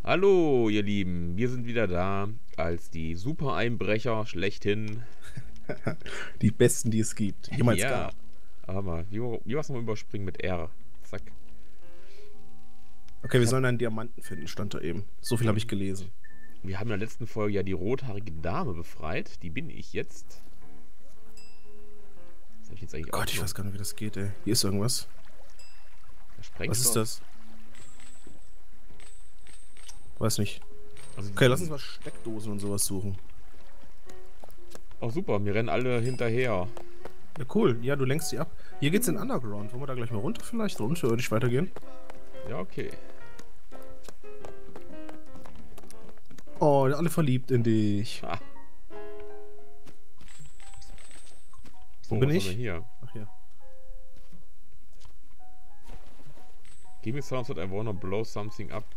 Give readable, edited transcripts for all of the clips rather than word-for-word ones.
Hallo, ihr Lieben, wir sind wieder da als die Super-Einbrecher schlechthin. Die besten, die es gibt. Jemals Ja, gab. aber wie war's nochmal überspringen mit R? Zack. Okay, Ich wir hab, sollen einen Diamanten finden, stand da eben. So viel habe ich gelesen. wir haben in der letzten Folge ja die rothaarige Dame befreit. Die bin ich jetzt. Das habe ich jetzt eigentlich Gott, ich aufgenommen. weiß gar nicht, wie das geht, ey. Hier ist irgendwas. Was ist Sprengstoff? das? Weiß nicht. Also, Okay, lass uns mal Steckdosen und sowas suchen. oh super, mir rennen alle hinterher. Ja, cool. Ja, du lenkst die ab. Hier geht's in Underground. Wollen wir da gleich mal runter vielleicht? Unterirdisch weitergehen? Ja, okay. Oh, alle verliebt in dich. Ha. Wo So, bin was ich? haben wir hier? Ach ja. Give me sounds that I wanna blow something up.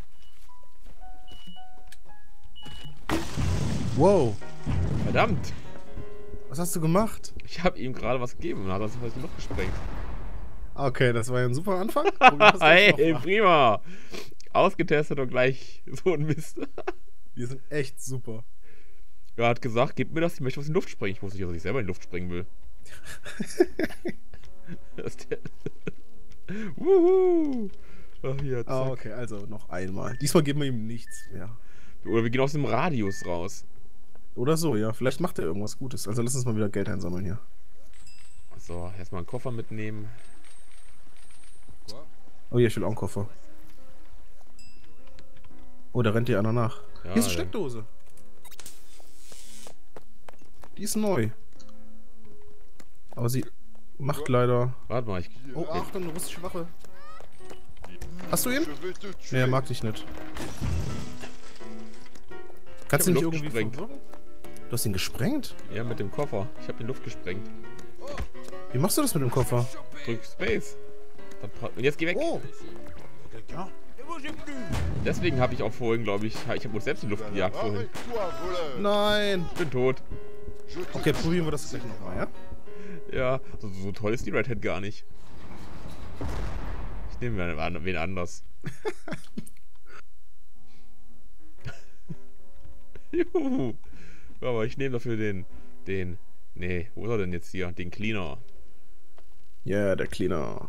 Wow. Verdammt! Was hast du gemacht? Ich habe ihm gerade was gegeben und hat das in die Luft gesprengt. Okay, das war ja ein super Anfang. Probieren wir es gleich Hey, nochmal. prima! Ausgetestet und gleich so ein Mist. Wir sind echt super. Er hat gesagt, gib mir das, ich möchte was in die Luft sprengen. Ich wusste nicht, dass ich selber in die Luft sprengen will. Das ist der Wuhu! Ach, hier, zack. Ah, okay, also noch einmal. Diesmal geben wir ihm nichts mehr. Oder wir gehen aus dem Radius raus. Oder so, ja. Vielleicht macht er irgendwas Gutes. Also lass uns mal wieder Geld einsammeln hier. So, erstmal einen Koffer mitnehmen. Oh ja, ich will auch einen Koffer. Oh, da rennt dir einer nach. Ja, Hier ist eine Steckdose. Die ist neu. Aber sie macht leider... Warte mal, ich. Oh, Achtung, eine russische Wache. Hast du ihn? Nee, er mag dich nicht. Kannst du hab nicht Luft irgendwie gesprengt. verwirren? Du hast ihn gesprengt? Ja, mit dem Koffer. Ich habe in die Luft gesprengt. Wie machst du das mit dem Koffer? Drück Space. Und jetzt geh weg. Oh, Deswegen habe ich auch vorhin, glaube ich, ich habe uns selbst in die Luft gejagt vorhin. nein. Ich bin tot. Okay, probieren wir das gleich nochmal, ja? Ja, so toll ist die Red Hat gar nicht. Ich nehme wen anders. Juhu. Aber ich nehme dafür nee, wo ist er denn jetzt hier? Den Cleaner. Ja, der Cleaner.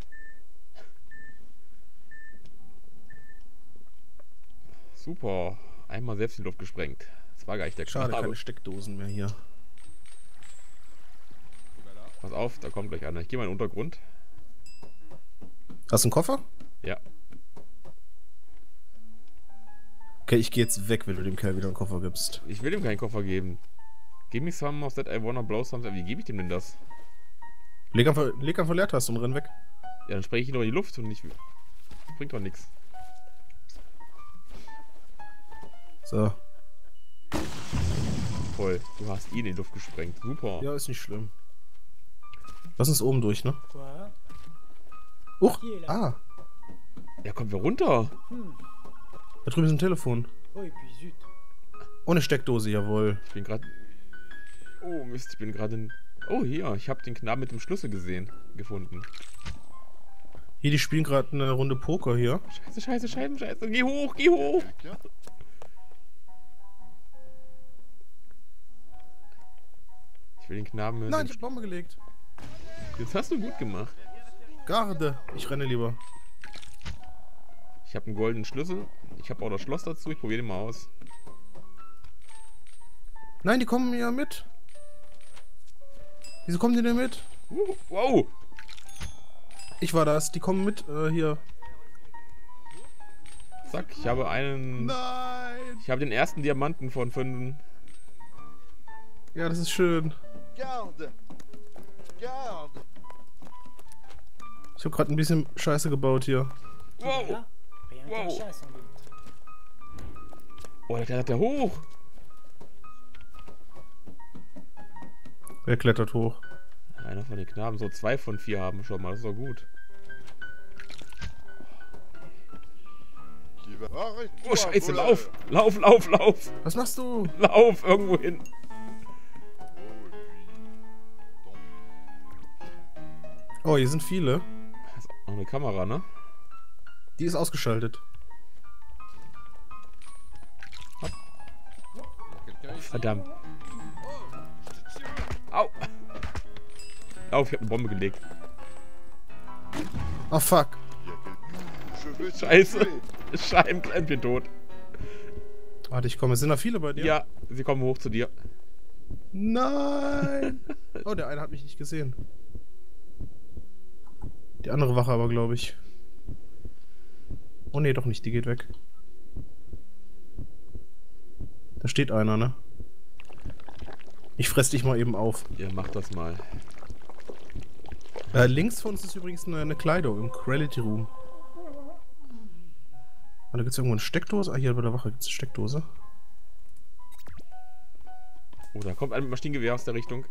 Super. Einmal selbst in die Luft gesprengt. Das war gar nicht der Schade, Knabe. keine Steckdosen mehr hier. Pass auf, da kommt gleich einer. Ich gehe mal in den Untergrund. Hast du einen Koffer? Ja. Okay, ich gehe jetzt weg, wenn du dem Kerl wieder einen Koffer gibst. Ich will ihm keinen Koffer geben. Give me some of that I wanna blow something. Wie gebe ich dem denn das? Leg einfach Leertaste und renn weg. Ja, dann spreche ich ihn doch in die Luft und nicht. Bringt doch nichts. So. Toll, du hast ihn in die Luft gesprengt. Super. Ja, ist nicht schlimm. Lass uns oben durch, ne? Quoi? Uch, ah, Ja, kommen wir runter. da drüben ist ein Telefon. Oh, et puis zut. Ohne Steckdose, jawohl. Ich bin gerade. Oh Mist, ich bin gerade in. Oh, hier, ich habe den Knaben mit dem Schlüssel gefunden. Hier, die spielen gerade eine Runde Poker hier. Scheiße, scheiße, scheiße, scheiße. Geh hoch, geh hoch. Ich will den Knaben mit Nein, dem ich hab Bombe gelegt. Das hast du gut gemacht. Garde. Ich renne lieber. Ich habe einen goldenen Schlüssel. Ich habe auch das Schloss dazu. Ich probiere den mal aus. Nein, die kommen ja mit. Wieso kommen die denn mit? Wow. Ich war das. Die kommen mit, hier. Zack, ich habe einen. Nein. Ich habe den ersten Diamanten von 5. Ja, das ist schön. Garde! Garde! Ich habe gerade ein bisschen Scheiße gebaut hier. Wow. Là, rien qu'un Wow. chat, sans doute. Oh, da klettert der hoch. Wer klettert hoch? Einer von den Knaben soll 2 von 4 haben schon mal. Das ist doch gut. Oh, scheiße, lauf. Lauf, lauf, lauf. Was machst du? Lauf irgendwo hin. Oh, hier sind viele. Das ist auch eine Kamera, ne? Die ist ausgeschaltet. Verdammt. Au. Auf, ich hab eine Bombe gelegt. Oh fuck. Je vais te Scheiße. tuer. Scheibenklemmpchen tot. Warte, ich komme. Es sind da viele bei dir? Ja, sie kommen hoch zu dir. Nein! Oh, der eine hat mich nicht gesehen. Die andere Wache aber, glaube ich. Oh nee, doch nicht, die geht weg. Da steht einer, ne? Ich fress dich mal eben auf. Ja, mach das mal. Links von uns ist übrigens eine Kleidung im Quality Room. Und da gibt's irgendwo eine Steckdose. Ah, hier bei der Wache gibt's eine Steckdose. Oh, da kommt ein Maschinengewehr aus der Richtung.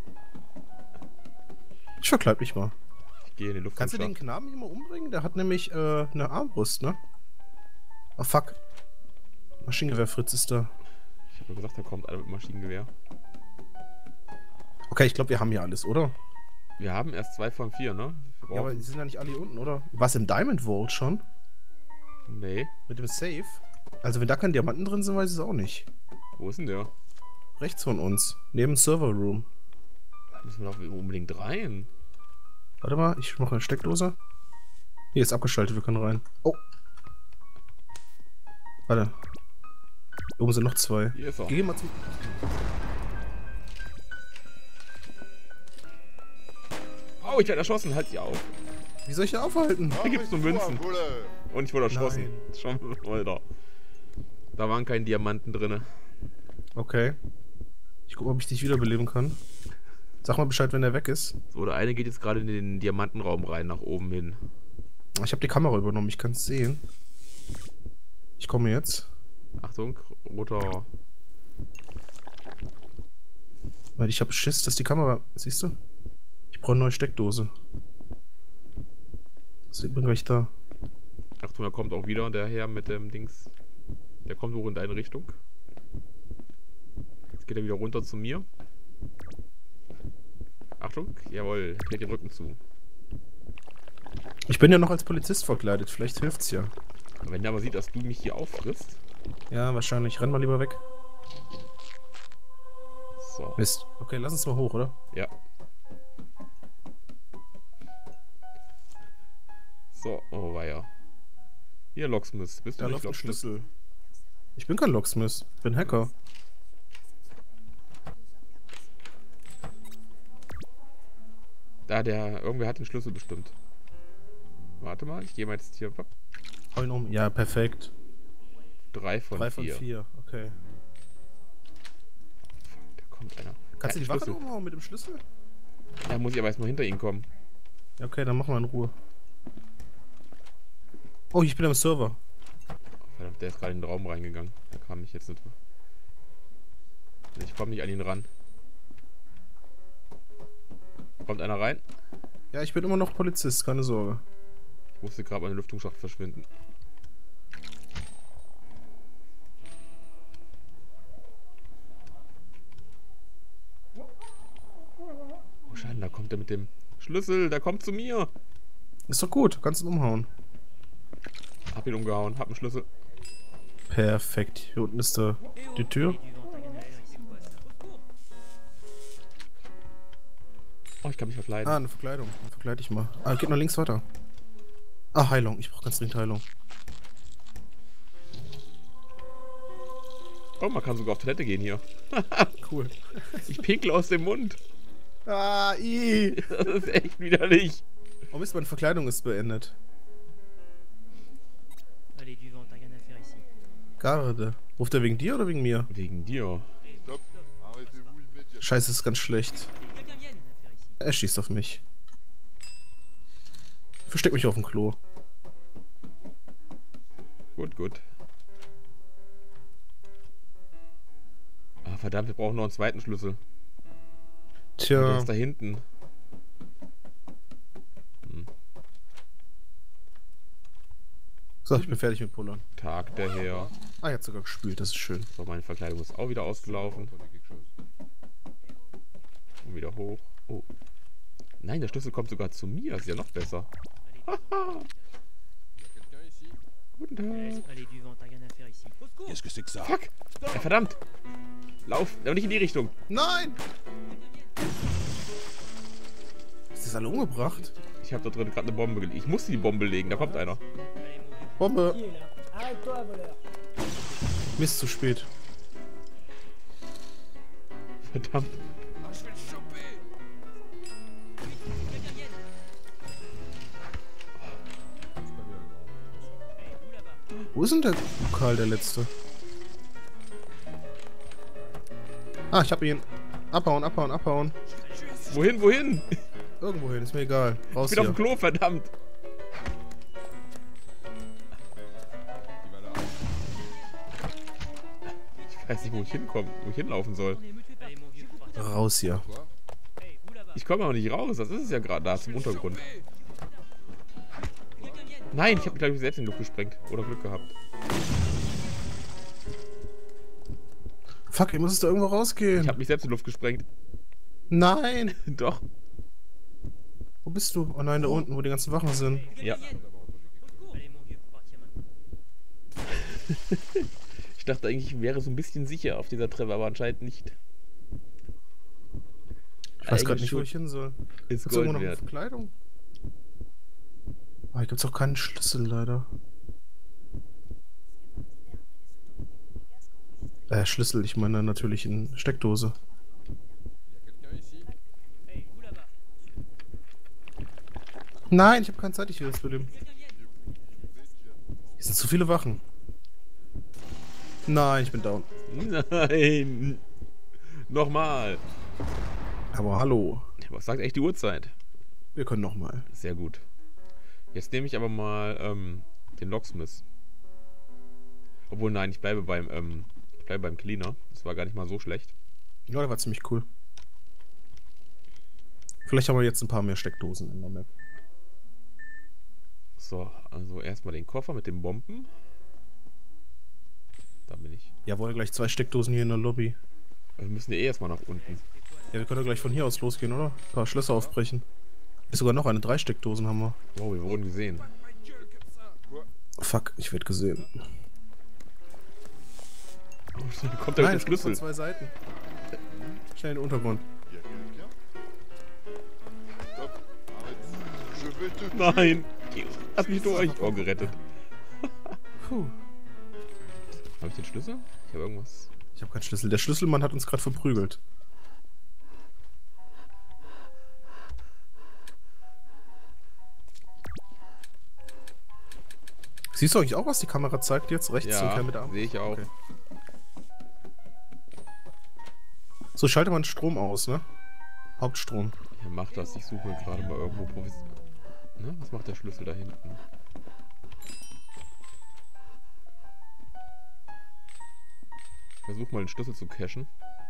Ich verkleid mich mal. Ich gehe in die Luft. Kannst du den Knaben hier mal umbringen? Der hat nämlich eine Armbrust, ne? Oh fuck. Maschinengewehr Fritz ist da. Ich habe gesagt, da kommt einer mit Maschinengewehr. Okay, ich glaube, wir haben hier alles, oder? Wir haben erst 2 von 4, ne? Wir Ja, aber die sind ja nicht alle hier unten, oder? Was im Diamond Vault schon? Nee. Mit dem Safe? Also wenn da kein Diamanten drin sind, weiß ich es auch nicht. Wo ist denn der? Rechts von uns. Neben dem Server Room. Da müssen wir doch unbedingt rein. Warte mal, ich mache eine Steckdose. Hier ist abgeschaltet, wir können rein. Oh. Warte. Hier oben sind noch 2. Hier ist er. Geh mal zu. Oh, ich werde erschossen. Halt sie auf. Wie soll ich hier aufhalten? Hier gibt's nur Münzen. Arrête-toi, voleur. Und ich wurde erschossen. Nein. Schon, Alter. Da waren keine Diamanten drin. Okay. Ich gucke, ob ich dich wiederbeleben kann. Sag mal Bescheid, wenn er weg ist. So, der eine geht jetzt gerade in den Diamantenraum rein, nach oben hin. Ich habe die Kamera übernommen, ich kann es sehen. Ich komme jetzt. Achtung, roter. Weil ich habe Schiss, dass die Kamera... Siehst du? Ich brauche eine neue Steckdose. So, ich bin gleich da. Achtung, da kommt auch wieder der Herr mit dem Dings. Der kommt hoch in deine Richtung. Jetzt geht er wieder runter zu mir. Achtung, jawohl, dreht den Rücken zu. Ich bin ja noch als Polizist verkleidet, vielleicht hilft's ja. Wenn der aber sieht, dass du mich hier auffrisst. Ja, wahrscheinlich. Renn mal lieber weg. So. Mist. Okay, lass uns mal hoch, oder? Ja. So, oh weia. Hier, Locksmith. Bist du Da nicht läuft ein Locksmith? Schlüssel. Ich bin kein Locksmith. Ich bin Hacker. Da, irgendwer hat den Schlüssel bestimmt. Warte mal, ich gehe mal jetzt hier. Hau ihn um. Ja, perfekt. 3 von 3 von 4. 4. Okay. Da kommt einer. Kannst du die Wache Schlüssel. umhauen mit dem Schlüssel? Da muss ich aber erstmal hinter ihn kommen. Ja, okay, dann machen wir in Ruhe. Oh, ich bin am Server. Verdammt, der ist gerade in den Raum reingegangen. Da kam ich jetzt nicht. Ich komme nicht an ihn ran. Kommt einer rein? Ja, ich bin immer noch Polizist, keine Sorge. Ich musste gerade mal in den Lüftungsschacht verschwinden. Oh Scheiße, da kommt er mit dem Schlüssel. Der kommt zu mir. Ist doch gut, kannst ihn umhauen. Hab ihn umgehauen, hab einen Schlüssel. Perfekt. Hier unten ist die Tür. Oh, ich kann mich verkleiden. Ah, eine Verkleidung. Dann verkleide ich mal. Ah, geht noch links weiter. Ah, Heilung. Ich brauche ganz dringend Heilung. Oh, man kann sogar auf Toilette gehen hier. Cool. Ich pinkel aus dem Mund. Ah, i. Das ist echt widerlich. Oh Mist, meine Verkleidung ist beendet. Allez, du vent, t'as rien à faire ici. Garde. Ruft er wegen dir oder wegen mir? Wegen dir. Stop. Arrêtez-vous immédiatement. Scheiße, das ist ganz schlecht. Quelqu'un vienne à faire ici. Er schießt auf mich. Versteck mich auf dem Klo. Gut, gut. Ah, verdammt, wir brauchen noch einen zweiten Schlüssel. Der Tja. ist da hinten. So, ich bin fertig mit Pullern. Tag der Herr. Ah, er hat sogar gespült, das ist schön. So, meine Verkleidung ist auch wieder ausgelaufen. Entendez quelque chose. Und wieder hoch. Oh. Nein, der Schlüssel kommt sogar zu mir. Das ist ja noch besser. Guten Tag. Allez, du vent, t'as rien à faire ici. Au secours! Qu'est-ce que c'est que ça? Fuck! Ja, verdammt! Lauf, aber nicht in die Richtung. Nein! Ist das alle umgebracht? Ich habe da drin gerade eine Bombe gelegt. Ich musste die Bombe legen, da kommt einer. Bombe! Qui est là? Arrête-toi, voleur. Mist, zu spät. Verdammt. Ah, je vais le choper. Wo ist denn der Pokal, der letzte? Ah, ich hab ihn. Abhauen, abhauen, abhauen. Wohin, wohin? Irgendwo hin, ist mir egal. Raus Ich bin auf hier. dem Klo, verdammt. Il va là. Ich weiß nicht, wo ich hinkomme, wo ich hinlaufen soll. Allez, mon vieux, faut partir. Raus hier. Quoi? Hey, vous là-bas. Ich komme aber nicht raus, das ist es ja gerade da zum Untergrund. Nein, ich habe glaube ich selbst in die Luft gesprengt. Oder Glück gehabt. Fuck, ich muss es da irgendwo rausgehen. Ich habe mich selbst in die Luft gesprengt. Nein! Doch. Wo bist du? Oh nein, da unten, wo die ganzen Wachen sind. Ja. Allez, mon vieux, faut partir maintenant. Ich dachte eigentlich, ich wäre so ein bisschen sicher auf dieser Treppe, aber anscheinend nicht. Ich weiß gerade Eigentlich nicht, wo schon. ich hin soll. Ist Gibt's irgendwo Gold noch wert. Verkleidung? Ah, hier gibt's auch keinen Schlüssel, leider. Schlüssel, ich meine natürlich in Steckdose. Quelqu'un ici? Hey, vous là-bas. Nein, ich habe keine Zeit, ich will das William. Hier sind zu viele Wachen. Nein, ich bin down. Nein. Nochmal. Aber hallo. Was sagt echt die Uhrzeit? Wir können nochmal. Sehr gut. Jetzt nehme ich aber mal den Locksmith. Obwohl, nein, ich bleibe beim Cleaner. Das war gar nicht mal so schlecht. Ja, der war ziemlich cool. Vielleicht haben wir jetzt ein paar mehr Steckdosen in der Map. So, also erstmal den Koffer mit den Bomben. Da bin ich. Jawohl, gleich 2 Steckdosen hier in der Lobby. Wir müssen ja eh erstmal nach unten. Ja, wir können ja gleich von hier aus losgehen, oder? Ein paar Schlösser aufbrechen. Ist sogar noch eine. 3 Steckdosen haben wir. Wow, wir wurden gesehen. Fuck, ich werde gesehen. Oh, da kommt da mit dem es gibt von Schlüssel. 2 Seiten. Schnell in den Untergrund. Il y a quelqu'un? Stop. Arrête. Je vais te tuer. Nein! Lass mich durch! Oh, gerettet. Puh. Habe ich den Schlüssel? Ich habe irgendwas. Ich habe keinen Schlüssel. Der Schlüsselmann hat uns gerade verprügelt. Siehst du eigentlich auch, was die Kamera zeigt jetzt? Rechts und Ja, kein mit der Arm? sehe ich auch. Okay. So, schalte man Strom aus, ne? Hauptstrom. Ja, mach das. Ich suche gerade mal irgendwo Ne? Was macht der Schlüssel da hinten? Ich versuche mal den Schlüssel zu cachen.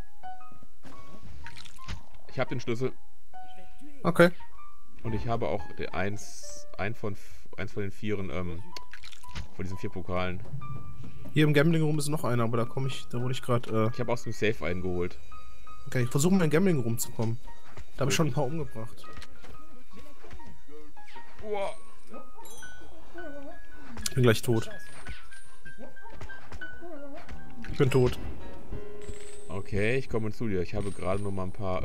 Ich habe den Schlüssel Okay. und ich habe auch eins von den Vieren von diesen 4 Pokalen. Hier im Gambling Room ist noch einer, aber da wurde ich gerade. Ich habe aus dem Safe einen geholt. Okay, ich versuche mal in den Gambling Room zu kommen. Da habe ich schon ein paar umgebracht. Wow. Ich bin gleich tot. Ich bin tot. Okay, ich komme zu dir. Ich habe gerade noch mal ein paar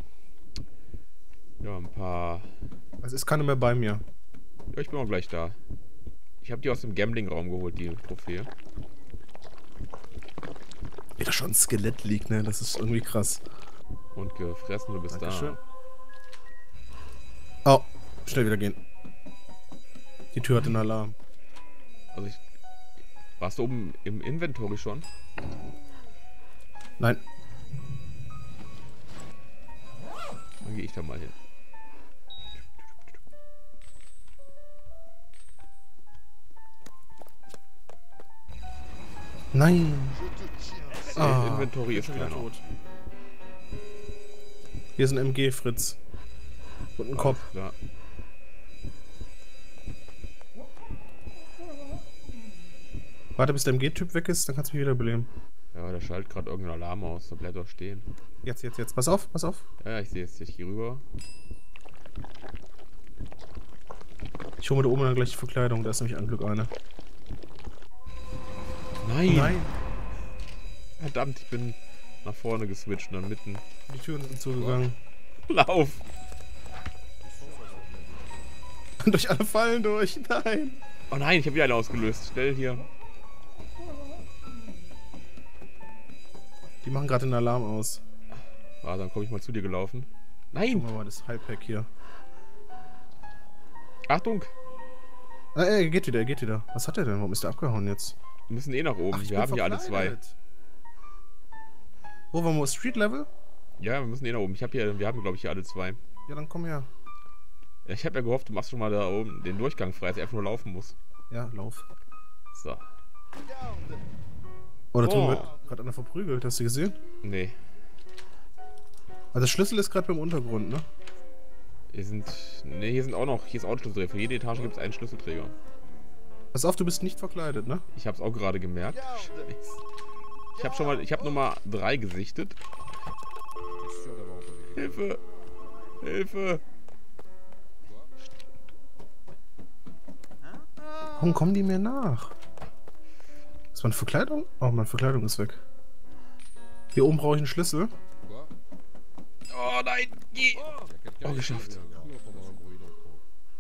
Es ist keiner mehr bei mir. Ja, ich bin auch gleich da. Ich habe die aus dem Gambling-Raum geholt, die Trophäe. Wie da schon ein Skelett liegt, ne? Das ist irgendwie krass. Und gefressen, du bist Dankeschön. da. Oh, schnell wieder gehen. Die Tür hat den Alarm. Also warst du oben im Inventory schon? Nein. Dann gehe ich da mal hin. Nein. Je te tire. Ah, Inventory ist schon wieder keiner. tot. Hier ist ein MG, Fritz. Und ein Kopf. Ja. Warte, bis der MG-Typ weg ist, dann kannst du mich wieder beleben. Ja, der schaltet gerade irgendeinen Alarm aus. Da bleibt doch stehen. Jetzt. Pass auf, pass auf. Ja, ich sehe jetzt. Ich gehe rüber. Ich hole mir da oben dann gleich die Verkleidung. Da ist nämlich ein Glück eine. Nein! Nein. Verdammt, ich bin nach vorne geswitcht und dann mitten. Die Türen sind zugegangen. Lauf! Durch alle Fallen durch. Nein. Oh nein, ich habe wieder eine ausgelöst. Schnell hier. Die machen gerade den Alarm aus. Ah, dann komme ich mal zu dir gelaufen. Guck Nein! mal das Highpack hier. Achtung! Er geht wieder, er geht wieder. Was hat er denn? Warum ist der abgehauen jetzt? Wir müssen eh nach oben. Ach, ich Wir bin haben hier alle zwei. verkleidet. Wo waren wir? Street Level? Ja, wir müssen eh nach oben. Wir haben, glaube ich, hier alle zwei. Ja, dann komm her. Ich habe ja gehofft, du machst schon mal da oben den Durchgang frei, dass er einfach nur laufen muss. Ja, lauf. So. Oh, da drüben Oh. wird gerade einer verprügelt. Hast du gesehen? Nee. Also der Schlüssel ist gerade beim Untergrund, ne? Hier sind auch noch. Hier ist auch ein Schlüsselträger. Für jede Etage gibt es einen Schlüsselträger. Pass auf, du bist nicht verkleidet, ne? Ich habe es auch gerade gemerkt. Scheiße. Ich habe Nummer 3 gesichtet. T'es sûr d'avoir entendu quelque chose? Hilfe! Hilfe! Warum kommen die mir nach? Ist meine Verkleidung? Oh, meine Verkleidung ist weg. Hier oben brauche ich einen Schlüssel. Quoi? Oh nein! Geh! Y a quelqu'un Oh, ici, geschafft. j'ai cru entendre un bruit dans le coin.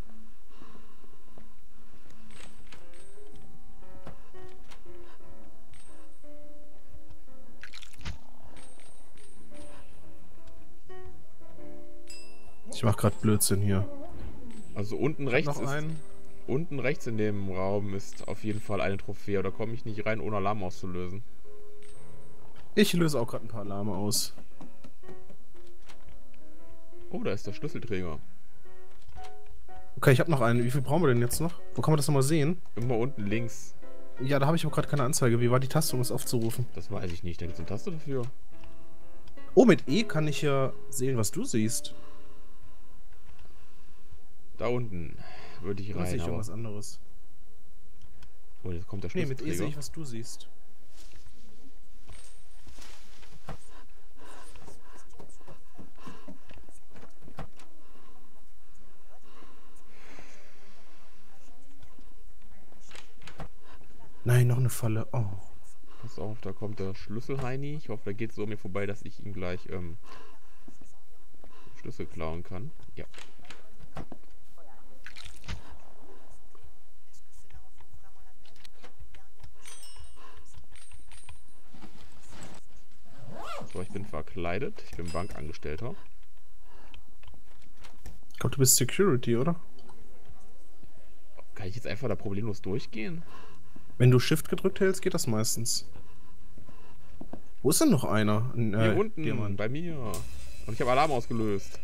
Ich mach gerade Blödsinn hier. Also unten rechts Noch ist. einen. Unten rechts in dem Raum ist auf jeden Fall eine Trophäe. Da komme ich nicht rein, ohne Alarm auszulösen. Ich löse auch gerade ein paar Alarme aus. Oh, da ist der Schlüsselträger. Okay, ich habe noch einen. Wie viel brauchen wir denn jetzt noch? Wo kann man das nochmal sehen? Immer unten links. Ja, da habe ich aber gerade keine Anzeige. Wie war die Taste, um es aufzurufen? Das weiß ich nicht. Da gibt es eine Taste dafür. Oh, mit E kann ich ja sehen, was du siehst. Da unten würde ich Da sehe rein. ich Aber... irgendwas anderes. Oh, jetzt kommt der Nee, mit E sehe Schlüsselträger. ich, was du siehst. Nein, noch eine Falle. Oh. Pass auf, da kommt der Schlüsselheini. Ich hoffe, da geht es so an mir vorbei, dass ich ihm gleich Schlüssel klauen kann. Ja. So, ich bin verkleidet. Ich bin Bankangestellter. Ich glaube, du bist Security, oder? Kann ich jetzt einfach da problemlos durchgehen? Wenn du Shift gedrückt hältst, geht das meistens. Wo ist denn noch einer? Hier unten, Diamant. bei mir. Und ich habe Alarm ausgelöst.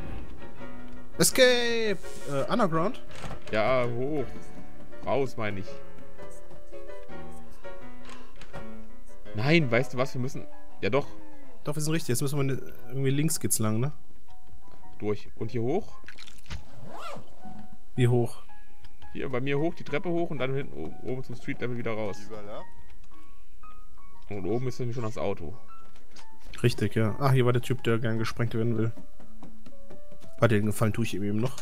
Escape! Underground? Ja, hoch. Raus, meine ich. Nein, weißt du was? Wir müssen... Ja doch, Doch, wir sind richtig. Jetzt müssen wir irgendwie links geht's lang, ne? durch. Und hier hoch? Wie hoch? Hier bei mir hoch, die Treppe hoch und dann hinten oben zum Street Level wieder raus. Tu vas là? Und oben ist nämlich schon das Auto. Richtig, ja. Ah, hier war der Typ, der gern gesprengt werden will. Warte, den Gefallen tue ich ihm eben noch.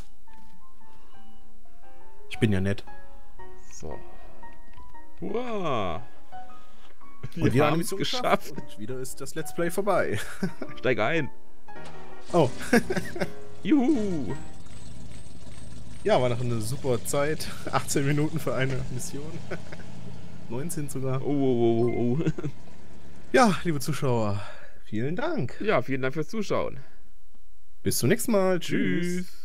Ich bin ja nett. So. Hurra! Und wieder Wir eine haben es Mission geschafft. Und wieder ist das Let's Play vorbei. Steig ein. Oh. Juhu! Ja, war noch eine super Zeit. 18 Minuten für eine Mission. 19 sogar. Oh. Ja, liebe Zuschauer, vielen Dank. Ja, vielen Dank fürs Zuschauen. Bis zum nächsten Mal. Tschüss. Tschüss.